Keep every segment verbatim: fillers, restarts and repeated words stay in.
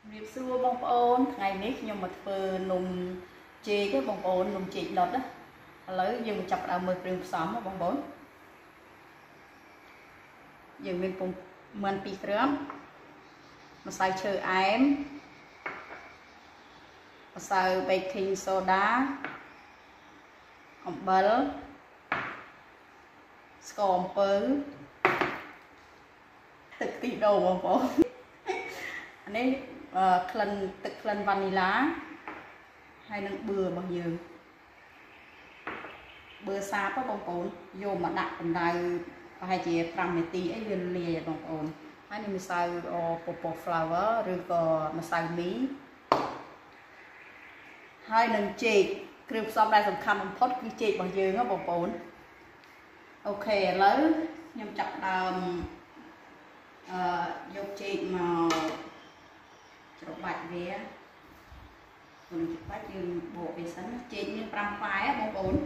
Việc xưa bông ôn ngày nít nhưng mà phơi nung chê cái bông ôn nung chê lót đó lấy dùng chặt đầu mực rừng xóm bông bốn dùng mình cùng mình bị rớm mà xài chơi em mà xài baking soda hồng bơ scone pứ thực tỷ đồ bông bốn anh ấy clan tự clan vanilla hay năng bừa bằng dừa bừa xa có bông ổn vô mà đặt cầm đài hay chỉ trăm mấy tí ấy viên lìa bông ổn hay nên mình xài popo flower rồi có mà xài mí hai năng chê kêu xong đây sầm khăn bằng phốt cái chê bằng dừa nó bông ổn ok lấy nhằm chặt đầm dọc chê màu chụp bạch về còn chụp bạch dương bộ về sẵn trên như pram phái á bông ổn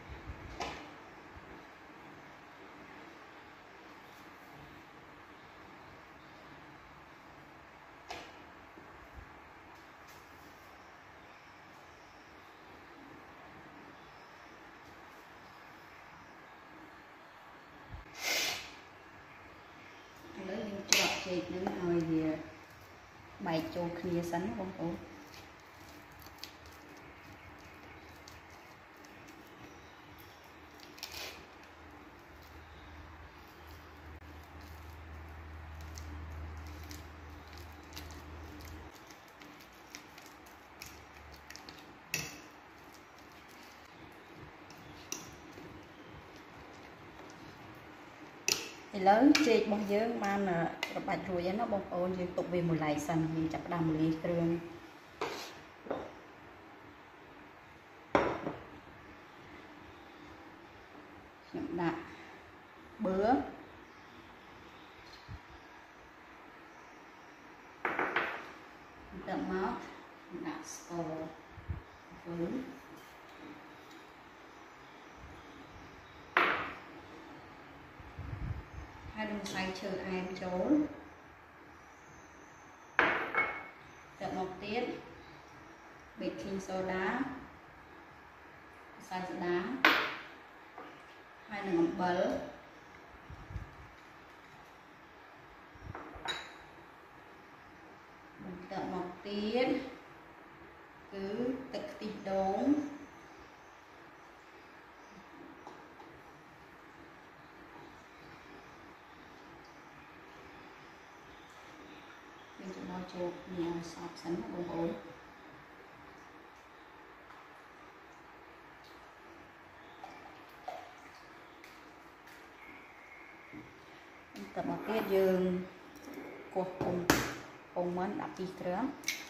lấy những chụp chê những hồi gì bài châu kia sẵn bông ổn thì lớn chê bông dưỡng mà là bạch rồi nó bông ôn dương tục về một lại sần mình chặt đầm một ly trường đã bữa đậm máu đã score với hai đồng xay chờ em trốn đậm một tiết baking soda xay đá hai đồng bơ đậm một tiết cứ tịch tịch đốn cho nhà sọp sẵn bông ổn tập một cái dương của cùng cùng món đập đi krem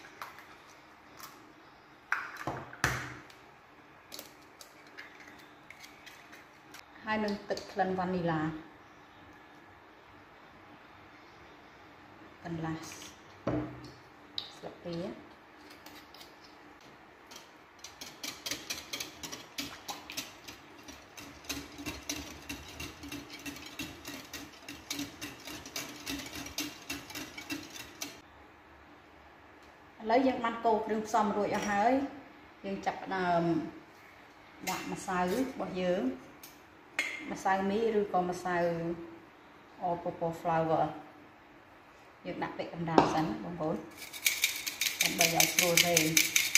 hai nâng tịch lần vanilla cần là sập tía lấy dân man cột đừng xong rồi ở hơi dân chặt đặt mà xài bỏ dưỡng mà xài mí rồi còn mà xài popo flower việc đặt tại cầm đào sẵn bông bốn còn bây giờ rồi về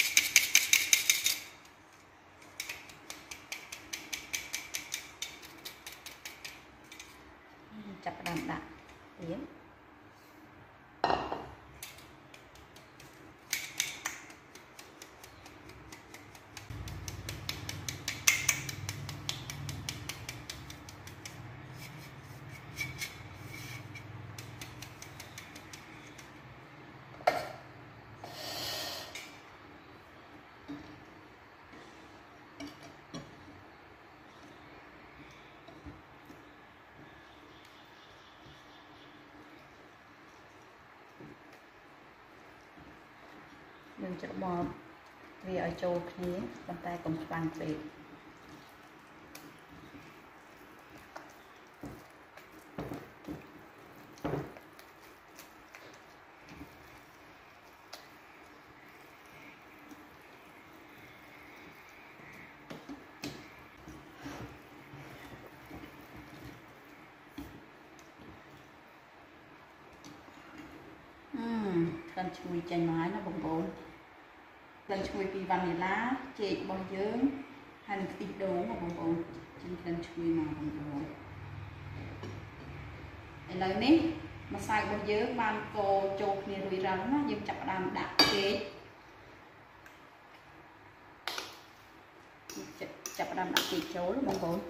chặt đàn đặt tiến đừng chọn bò vì ở châu kia bàn tay cùng bằng việc lần chui chanh mái nó bồng bồn lần chui pi van lá chè bong dướng hay là thịt đồ mà bồng bồn trên lần chui mà bồng bồn lời ní mà sai bong dướng man cô chột nè rồi ra nó nhưng chặt đam đặt kế chặt đam đặt kế chỗ nó bồng bồn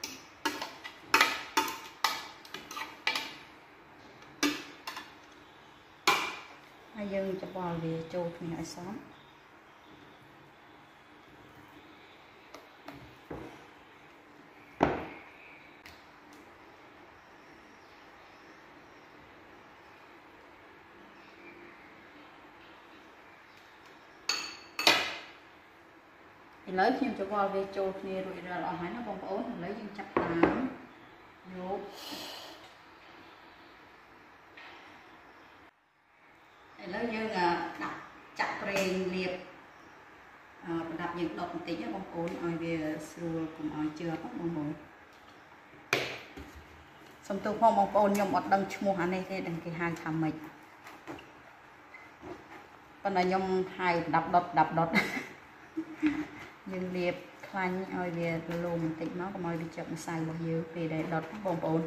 hay dân cho bò về chột thì lại xóm lấy thêm cho bò về chột thì rồi ra là hãy nó bông ốm lấy dân chặt tám vô lấy dân đặt chặt rèn liệp đặt những độc tính bông ốm ở về sườn cùng ở chưa có bông bông xong tôi không bông ốm nhưng một đằng mua hàng này thì đằng cái hai thầm mình còn là nhom hai đập đọt đập đọt nhưng liệp khoanh ơi về lùm tịnh nó còn ơi bị chậm xài bao nhiêu về để đọt bông ồn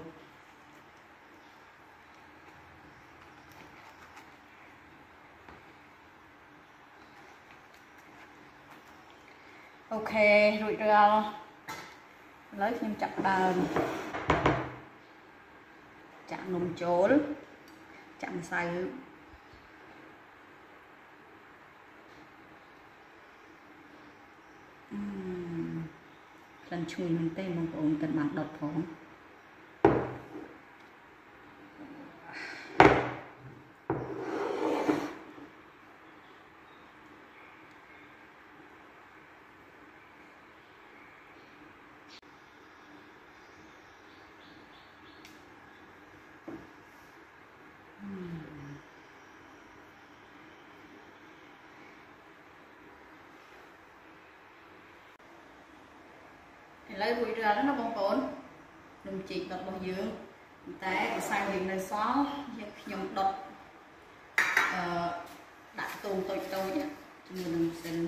ok rồi ra lấy thêm chặt đờn chạm nồng chốn chạm xài lần chui mình tên mong ổn cần bằng đọt phóng lấy bụi ra nó bông ổn đừng chỉ đọt bao dương té sang hình này xóa nhom đọt đặt tù tôi tôi nhé mình xin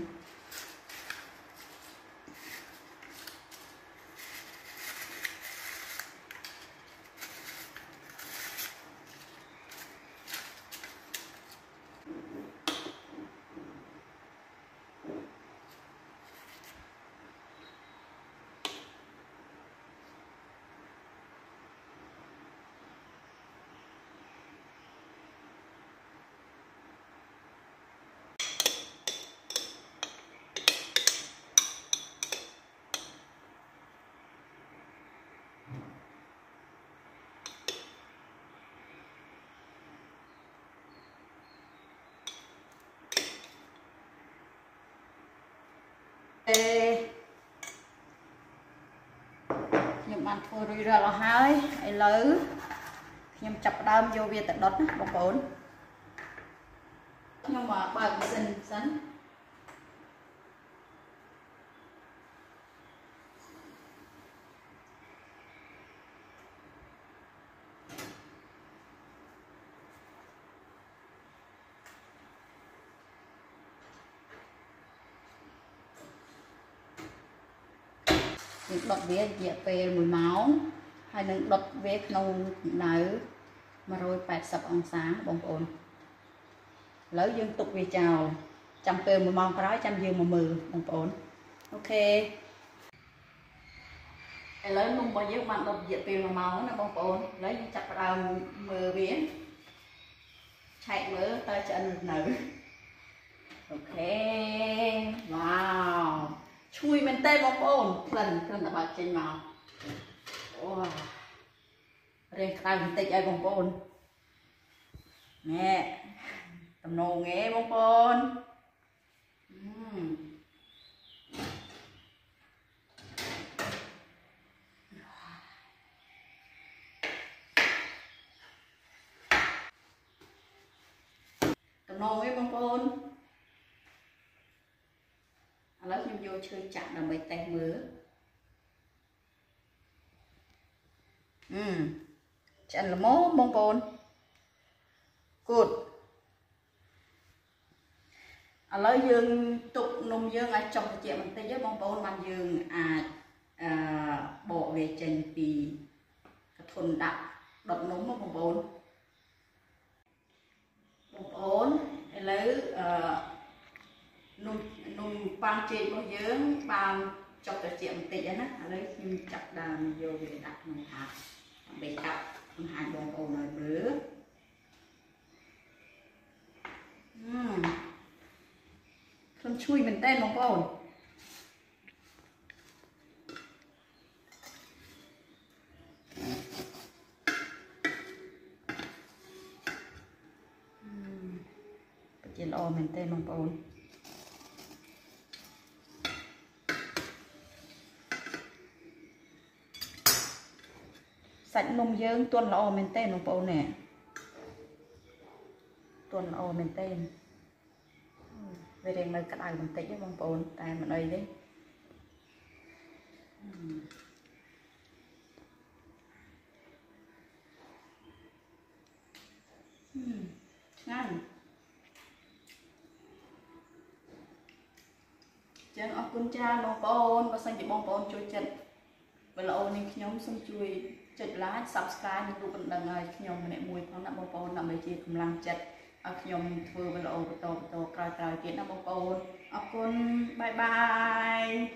nhưng bạn thôi rồi ra là hai ai lớn nhưng chập đâm vô về tận đốt bông ổn nhưng mà bà xin sẵn những đọt vía dẹp về mùi máu hay những đọt vía nông nữ mà rồi bẹt sập ông sáng bông ổn lấy dương tục về chào trăm pê mùi mong cái trăm dương mà mừ bông ổn ok lấy nung bao nhiêu bạn đọt dẹp về mùi máu nó bông ổn lấy chặt vào mừ vía chạy mỡ tay chân nữ ok wow chui mình tay bông ổn lần lần là bà trên màu wow riêng khai mình tay ai bông ổn nghe tầm nô nghe bông ổn uhm. tầm nô nghe bông ổn lớp nhưng vô chơi chặt là mấy tay mứa ừm chặt là mố bông bồn cụt ឥឡូវយើងទុកនំយើងឲ្យចុះត្រជាក់បន្តិចទេបងប្អូនបានយើងអាចអឺបកវាចេញពីកធុនដាក់ដុតនំបងប្អូនបងប្អូនឥឡូវអឺនំនំប៉ាងចេករបស់យើងបានចុះត្រជាក់បន្តិចហើយណាឥឡូវខ្ញុំចាប់ដើមយកវាដាក់ក្នុងថាសដើម្បីកាត់បង្ហាញបងប្អូនឲ្យមើលអឺខ្ញុំឈ្ងុយមែនតើបងប្អូនពិតជាល្អមែនតើបងប្អូនសាច់នំយើងទន់ល្អមែនតើបងប្អូនណែទន់ល្អមែនតើវារៀងនៅក្តៅបន្តិចទេបងប្អូនតែមិនអីទេឆ្ងាញ់ចឹងអរគុណច្រើនបងប្អូនបើសិនជាបងប្អូនចូលចិត្តវីដេអូនេះខ្ញុំសូមជួយចុច like subscribe និងរូបបណ្ដឹងឲ្យខ្ញុំម្នាក់មួយផងណាបងប្អូនដើម្បីជាកម្លាំងចិត្តឲ្យខ្ញុំធ្វើវីដេអូបន្តបន្តក្រោយៗទៀតណាបងប្អូនអរគុណបាយបាយ